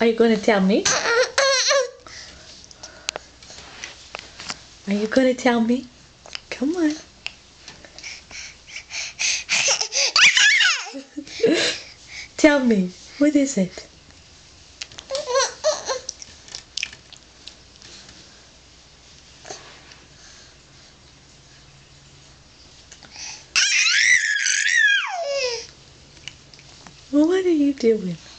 Are you going to tell me? Are you going to tell me? Come on. Tell me. What is it? Well, what are you doing?